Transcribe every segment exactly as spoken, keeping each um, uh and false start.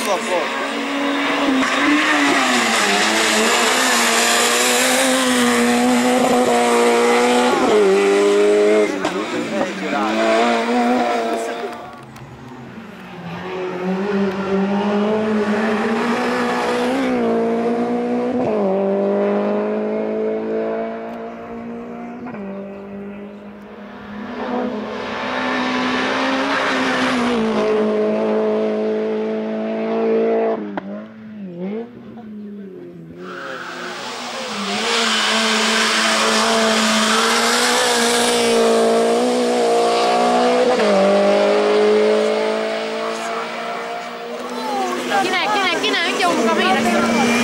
a posto. Chi è? Chi è? Chi è? Anche un camino.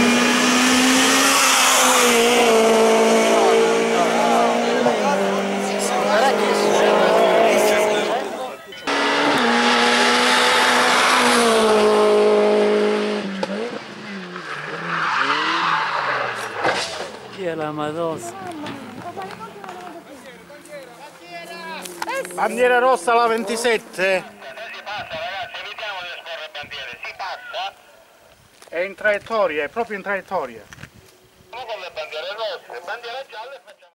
Chi è la Madonna? Bandiera rossa la ventisette. Si passa ragazzi, evitiamo di esporre bandiere, si passa. È in traiettoria, è proprio in traiettoria. Con le bandiere rosse, bandiere gialle facciamo.